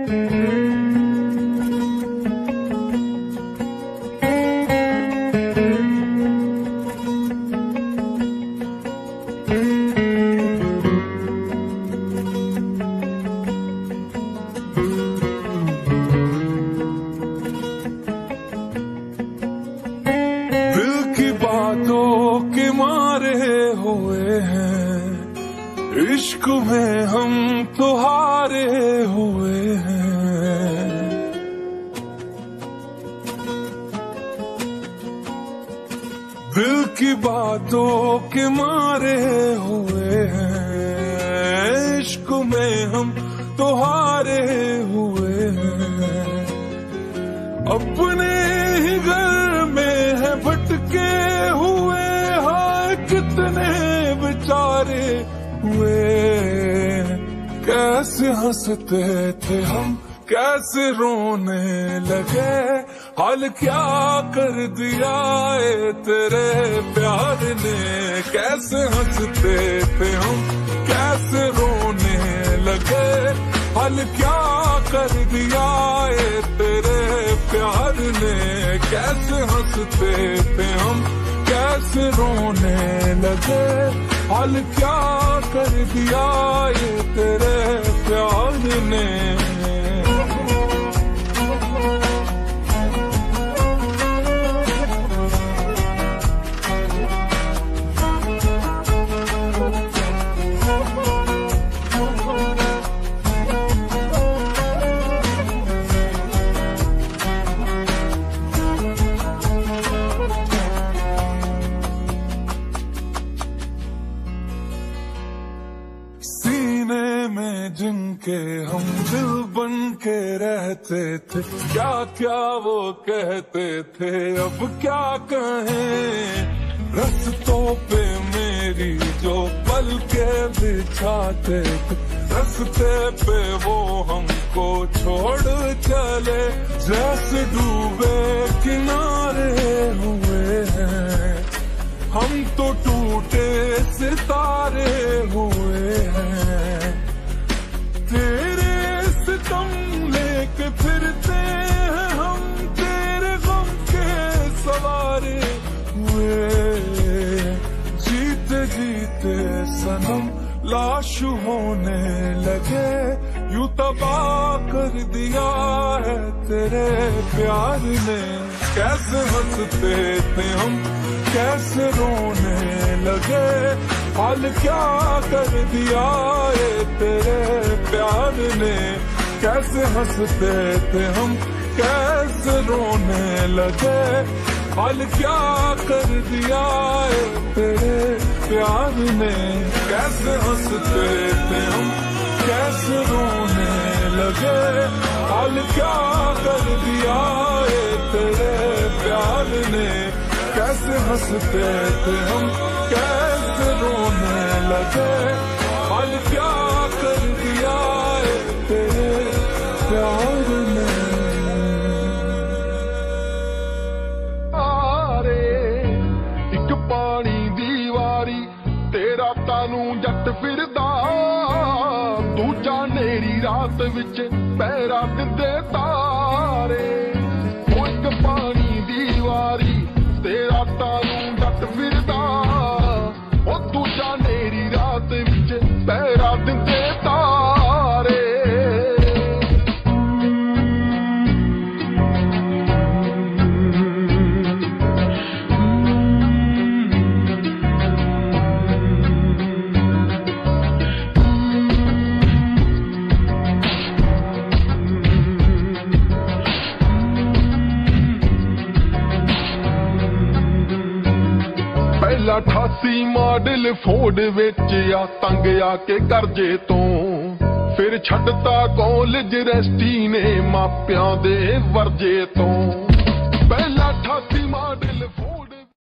के मारे हुए हैं, इश्क में हम तो हारे हुए हैं। दिल की बातों के मारे हुए हैं, इश्क में हम तो हारे हुए हैं। अपने ही घर में है भटके हुए, हाय कितने बेचारे हुए। कैसे हंसते थे हम, कैसे रोने लगे, हाल क्या कर दिया है तेरे प्यार ने। कैसे हंसते थे हम, कैसे रोने लगे, हाल क्या कर दिया है तेरे प्यार ने। कैसे हंसते थे हम, कैसे रोने लगे, हाल क्या कर दिया ये तेरे प्यार ने। जिनके हम दिल बन के रहते थे, क्या क्या वो कहते थे, अब क्या कहें। रस्तों पे मेरी जो पल के बिछाते थे, रस्ते पे वो हमको छोड़ चले। जैसे डूबे किनारे हुए हैं, हम तो टूटे सितारे हुए हैं। तेरे सितम लेके फिरते हैं हम, तेरे गम के सवारे हुए। जीते जीते सनम लाश होने लगे, यूं तबाह कर दिया है तेरे प्यार ने। कैसे हंसते थे हम, कैसे रोने लगे, हाल क्या कर दिया है तेरे प्यार ने। कैसे हंसते थे हम, कैसे रोने लगे, हाल क्या कर दिया है तेरे प्यार ने। कैसे हंसते थे हम, कैसे रोने लगे, हाल क्या कर दिया है तेरे प्यार ने। कैसे हंसते थे हम, कैसे रोने लगे, हाल क्या कर दिया है तेरे प्यार ने। एक पानी दी वारी तेरा तानू जट फिरदा, दूजा नेरी रात विच पैरा दिंदे तारे। एक पानी दी वारी तेरा तानू जट फिरदा, ओ दूजा नेरी रात विच पैरा दिंदे तारे। ਪਹਿਲਾ 88 ਮਾਡਲ ਫੋਰਡ ਵਿੱਚ ਆ ਤੰਗ ਆ ਕੇ ਕਰਜੇ ਤੋਂ, ਫਿਰ ਛੱਡਤਾ ਕਾਲਜ ਰੈਸਟੀ ਨੇ ਮਾਪਿਆਂ ਦੇ ਵਰਜੇ ਤੋਂ।